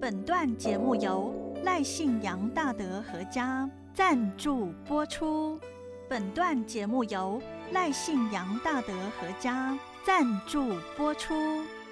本段节目由赖信阳大德合家赞助播出。本段节目由赖信阳大德合家赞助播出。